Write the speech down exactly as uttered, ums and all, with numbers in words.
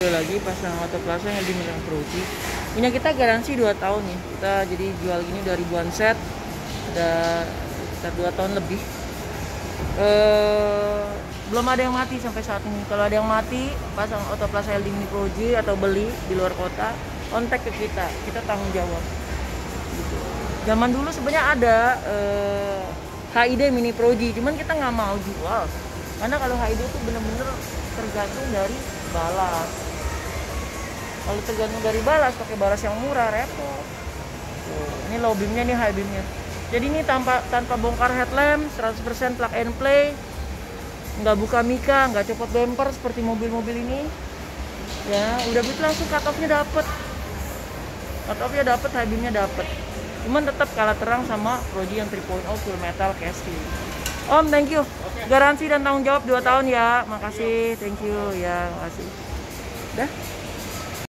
Lagi pasang Auto Plaza yang di Milan Proji. Punya kita garansi dua tahun nih. Kita jadi jual gini udah ribuan set. Ada sekitar dua tahun lebih. Eh, belum ada yang mati sampai saat ini. Kalau ada yang mati pasang Auto Plaza L D Mini Proji atau beli di luar kota, kontak ke kita. Kita tanggung jawab. Gitu. Zaman dulu sebenarnya ada eh, H I D Mini Proji, cuman kita nggak mau jual. Karena kalau H I D itu bener-bener tergantung dari balas. Kalau tergantung dari balas, pakai balas yang murah repot. Tuh, ini low beamnya nih, high beamnya. Jadi ini tanpa tanpa bongkar headlamp, seratus persen plug and play, nggak buka mika, nggak copot bumper seperti mobil-mobil ini. Ya, udah gitu langsung cut off-nya dapet. Cut off-nya dapet, high beamnya dapet. Cuman tetap kalah terang sama Proji yang tiga titik nol full metal casting. Om, thank you. Garansi dan tanggung jawab dua tahun ya. Makasih, thank you ya, makasih. Dah.